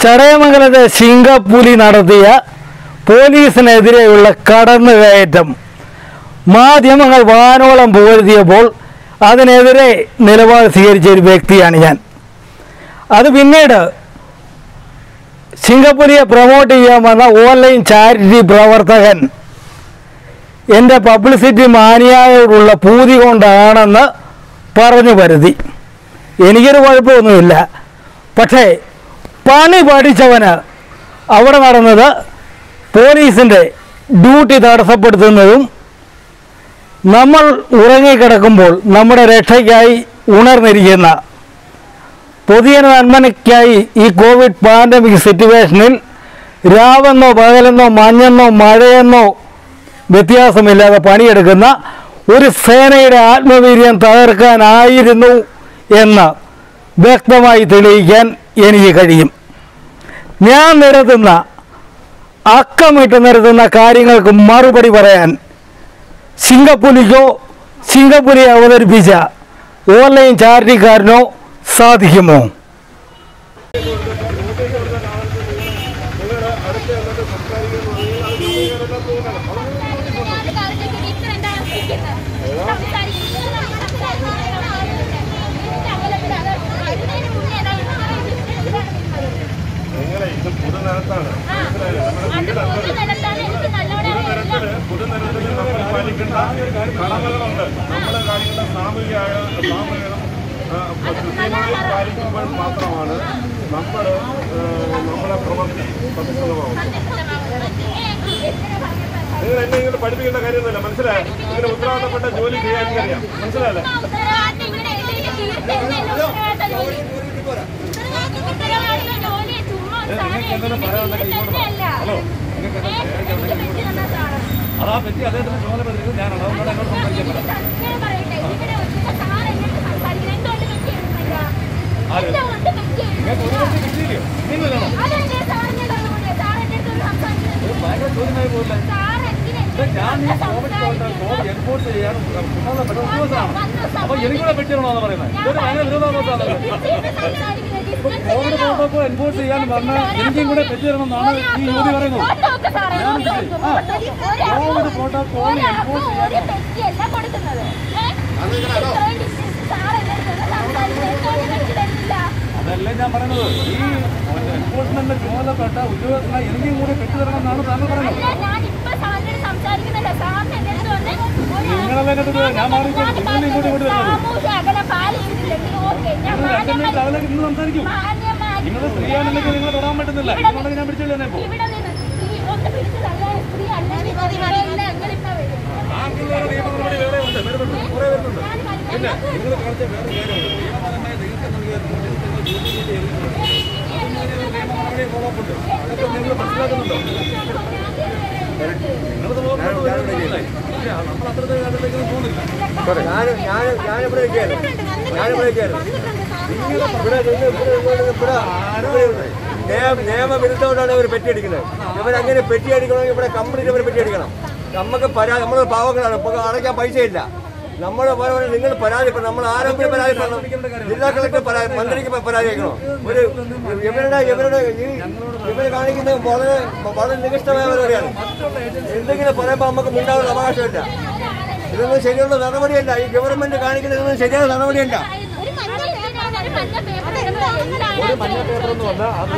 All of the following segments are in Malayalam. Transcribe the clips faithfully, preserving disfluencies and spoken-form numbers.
ചടയമംഗലത്തെ ശിങ്കപ്പുലി നടത്തിയ പോലീസിനെതിരെയുള്ള കടന്നുകയറ്റം മാധ്യമങ്ങൾ വാനോളം പുകഴ്ത്തിയപ്പോൾ അതിനെതിരെ നിലപാട് സ്വീകരിച്ച ഒരു വ്യക്തിയാണ് ഞാൻ. അത് പിന്നീട് ശിങ്കപ്പുലിയെ പ്രൊമോട്ട് ചെയ്യാൻ വന്ന ഓൺലൈൻ ചാരിറ്റി പ്രവർത്തകൻ എൻ്റെ പബ്ലിസിറ്റി മാനിയായോടുള്ള പൂതി കൊണ്ടാണെന്ന് പറഞ്ഞു വരുത്തി. എനിക്കൊരു കുഴപ്പമൊന്നുമില്ല. പക്ഷേ പണി പഠിച്ചവന് അവിടെ നടന്നത് പോലീസിൻ്റെ ഡ്യൂട്ടി തടസ്സപ്പെടുത്തുന്നതും നമ്മൾ ഉറങ്ങിക്കിടക്കുമ്പോൾ നമ്മുടെ രക്ഷയ്ക്കായി ഉണർന്നിരിക്കുന്ന പൊതുജന നന്മയ്ക്കായി ഈ കോവിഡ് പാൻഡമിക് സിറ്റുവേഷനിൽ രാവെന്നോ പകലെന്നോ മഞ്ഞെന്നോ മഴയെന്നോ വ്യത്യാസമില്ലാതെ പണിയെടുക്കുന്ന ഒരു സേനയുടെ ആത്മവീര്യം തകർക്കാനായിരുന്നു എന്ന് വ്യക്തമായി തെളിയിക്കാൻ എനിക്ക് കഴിയും. ഞാൻ നിരത്തുന്ന അക്കമിട്ട് നിരത്തുന്ന കാര്യങ്ങൾക്ക് മറുപടി പറയാൻ ശിങ്കപ്പുലിക്കോ ശിങ്കപ്പുലിയെ അവതരിപ്പിച്ച ഓൺലൈൻ ചാരിറ്റിക്കാരനോ സാധിക്കുമോ? കടമകളുണ്ട്. നമ്മുടെ കാര്യങ്ങളുടെ സാമൂഹിക സാമൂഹികം കൃത്യമായി പാലിക്കുമ്പോൾ മാത്രമാണ് നമ്മൾ നമ്മളെ പ്രവൃത്തി സത്യസന്ധമാവുന്നത്. നിങ്ങൾ എന്നെ ഇങ്ങനെ പഠിപ്പിക്കേണ്ട കാര്യമൊന്നുമില്ല, മനസ്സിലായോ? ഇങ്ങനെ ഉത്തരവാദിത്തപ്പെട്ട ജോലി ചെയ്യാൻ അറിയാം, മനസ്സിലായല്ലേ? ഹലോ, അതാ പറ്റി അദ്ദേഹത്തിന് ചുമതല ഞാനാണ്. അതുകൊണ്ട് എന്നോട് സംസാരിക്കാൻ ഭയങ്കര ചോദ്യമായി പോകില്ല. ഞാൻ ഈ കോവിഡ് കോവിഡ് എൻഫോഴ്സ് ചെയ്യാൻ ചുമതലപ്പെട്ട ഉദ്യോഗസ്ഥനാണ്. അപ്പൊ എനിക്കൂടെ പറ്റിയതാണെന്ന് പറയുന്നത് ഇതൊരു ഭയങ്കര വിരോധാഭാസമാണ്. കോവിഡ് പ്രോട്ടോകോൾ എൻഫോഴ്സ് ചെയ്യാൻ പറഞ്ഞാൽ എനിക്കും കൂടെ പറ്റിത്തരണമെന്നാണ് ഈ യുവതി പറയുന്നത്. കോവിഡ് പ്രോട്ടോകോൾ എൻഫോഴ്സ് ചെയ്യാൻ അതല്ലേ ഞാൻ പറയുന്നത്. ഈ എൻഫോഴ്സ്മെന്റ് ചുമതലപ്പെട്ട ഉദ്യോഗസ്ഥനായി എനിക്കും കൂടെ പറ്റിത്തരണമെന്നാണ് താങ്കൾ പറയുന്നത്. നിങ്ങളല്ലേ ഞാൻ മാറിയിട്ട് ഇങ്ങോട്ട് ഇങ്ങോട്ട് വരുന്നത് അതിലേക്ക് ഇന്ന് സംസാരിക്കും. നിങ്ങൾ സ്ത്രീയാണെന്നെങ്കിൽ നിങ്ങളെ തൊടാൻ പറ്റുന്നില്ല. ഇന്നുണ്ടെങ്കിൽ ഞാൻ പിടിച്ചില്ല തന്നെ. ഇപ്പോൾ ആംഗിളുകളുടെ നിയമ നടപടി വേറെ ഉണ്ട്, കുറെ വരുന്നുണ്ട്. പിന്നെ നിങ്ങൾ കാണിച്ച വേറെ കാര്യമുണ്ട്. നിയമപരമായ നിങ്ങൾക്ക് നൽകിയ നിയമ നടപടി ഫോളോ അപ്പ് ഉണ്ട്. അതൊക്കെ നിങ്ങൾ മനസ്സിലാക്കുന്നുണ്ടോ? നിങ്ങളത് നമ്മൾ അത്രത്തെ കാര്യത്തിലേക്കൊന്നും പോകുന്നില്ല. ഞാനിവിടെ നിയമവിരുദ്ധമായിട്ടാണ് ഇവർ പെറ്റിയടിക്കുന്നത്. ഇവരങ്ങനെ പെറ്റിയടിക്കണമെങ്കിൽ ഇവിടെ കംപ്ലീറ്റ് ഇവർ പെറ്റിയടിക്കണം. നമുക്ക് പരാതി, നമ്മൾ പാവങ്ങളാണ്, ഇപ്പോൾ അടയ്ക്കാൻ പൈസ ഇല്ല. നമ്മൾ പോലെ നിങ്ങൾ പരാതി, നമ്മൾ ആരെങ്കിലും പരാതിപ്പെടണം. ജില്ലാ കളക്ടർ പരാതി, മന്ത്രിക്ക് പരാതി അയക്കണം. ഒരു ഇവരുടെ ഇവരുടെ ഈ ഇവർ കാണിക്കുന്നത് വളരെ വളരെ നികഷ്ടമായ പരിപാടിയാണ്. എന്തെങ്കിലും പറയുമ്പോൾ നമുക്ക് മുണ്ടാവുന്ന അവകാശമില്ല. ഇതൊന്നും ശരിയുള്ള നടപടിയല്ല. ഈ ഗവൺമെന്റ് കാണിക്കുന്നതൊന്നും ശരിയായ നടപടിയല്ല. ഒരു മഞ്ഞ പേപ്പർ എന്ന് പറഞ്ഞാൽ അത്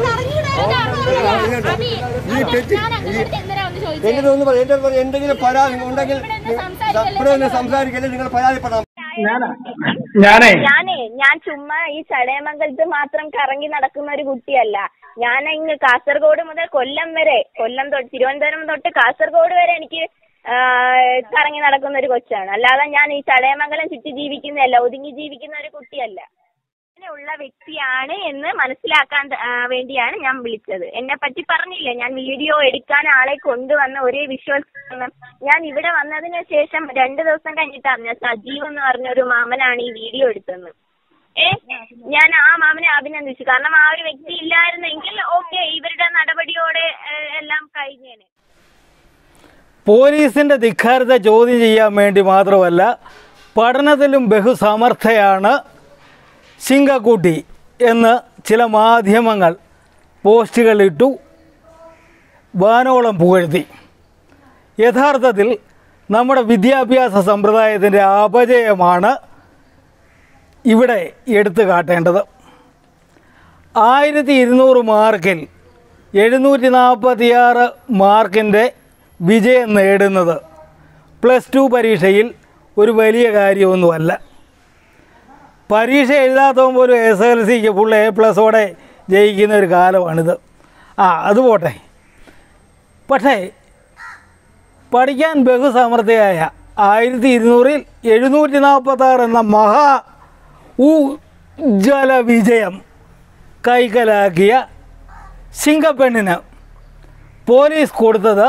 ഈ തെറ്റി എങ്ങനെ പറയും. എന്റെ എന്തെങ്കിലും പരാതി ഉണ്ടെങ്കിൽ ഇവിടെ സംസാരിക്കല്ലേ, നിങ്ങൾ പരാതിപ്പെടാം. ഞാനേ ഞാൻ ചുമ്മാ ഈ ചടയമംഗലത്ത് മാത്രം കറങ്ങി നടക്കുന്ന ഒരു കുട്ടിയല്ല. ഞാൻ ഇങ്ങ് കാസർഗോഡ് മുതൽ കൊല്ലം വരെ, കൊല്ലം തൊട്ട് തിരുവനന്തപുരം തൊട്ട് കാസർഗോഡ് വരെ എനിക്ക് കറങ്ങി നടക്കുന്ന ഒരു കൊച്ചാണ്. അല്ലാതെ ഞാൻ ഈ ചടയമംഗലം ചുറ്റി ജീവിക്കുന്നതല്ല, ഒതുങ്ങി ജീവിക്കുന്ന ഒരു കുട്ടിയല്ല. ഉള്ള വ്യക്തിയാണ് എന്ന് മനസ്സിലാക്കാൻ വേണ്ടിയാണ് ഞാൻ വിളിച്ചത്. എന്നെ പറ്റി പറഞ്ഞില്ലേ, ഞാൻ വീഡിയോ എടുക്കാൻ ആളെ കൊണ്ടുവന്ന ഒരേ വിശ്വാസം. ഞാൻ ഇവിടെ വന്നതിന് ശേഷം രണ്ടു ദിവസം കഴിഞ്ഞിട്ട് അറിഞ്ഞ സജീവ് എന്ന് പറഞ്ഞൊരു മാമനാണ് ഈ വീഡിയോ എടുത്തത്. ഏ ഞാൻ ആ മാമനെ അഭിനന്ദിച്ചു. കാരണം ആ ഒരു വ്യക്തി ഇല്ലായിരുന്നെങ്കിൽ ഓക്കെ ഇവരുടെ നടപടിയോടെ എല്ലാം കഴിഞ്ഞേനെ. പോലീസിൻ്റെ ധിക്കാരത്തെ ചോദ്യം ചെയ്യാൻ വേണ്ടി മാത്രമല്ല, പഠനത്തിലും ബഹുസമർത്ഥയാണ് ശിങ്കക്കുട്ടി എന്ന് ചില മാധ്യമങ്ങൾ പോസ്റ്റുകളിട്ടു, വാനോളം പുകഴ്ത്തി. യഥാർത്ഥത്തിൽ നമ്മുടെ വിദ്യാഭ്യാസ സമ്പ്രദായത്തിൻ്റെ അപജയമാണ് ഇവിടെ എടുത്തു കാട്ടേണ്ടത്. ആയിരത്തി ഇരുന്നൂറ് മാർക്കിൽ എഴുന്നൂറ്റി നാൽപ്പത്തിയാറ് മാർക്കിൻ്റെ വിജയം നേടുന്നത് പ്ലസ് ടു പരീക്ഷയിൽ ഒരു വലിയ കാര്യമൊന്നുമല്ല. പരീക്ഷ എഴുതാത്തവൻ പോലും എസ് എൽ സിക്ക് ഫുൾ എ പ്ലസോടെ ജയിക്കുന്ന ഒരു കാലമാണിത്. ആ അത് പോട്ടെ. പക്ഷേ പഠിക്കാൻ ബഹുസമർത്ഥയായ ആയിരത്തി ഇരുന്നൂറിൽ എഴുന്നൂറ്റി നാൽപ്പത്താറ് എന്ന മഹാ ഉജ്ജ്വല വിജയം കൈക്കലാക്കിയ സിംഗപ്പെണ്ണിന് പോലീസ് കൊടുത്തത്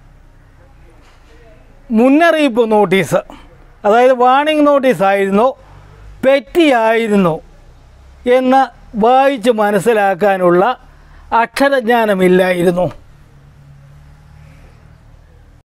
മുന്നറിയിപ്പ് നോട്ടീസ്, അതായത് വാണിംഗ് നോട്ടീസായിരുന്നോ പെറ്റിയായിരുന്നു എന്ന് വായിച്ച് മനസ്സിലാക്കാനുള്ള അക്ഷരജ്ഞാനമില്ലായിരുന്നു.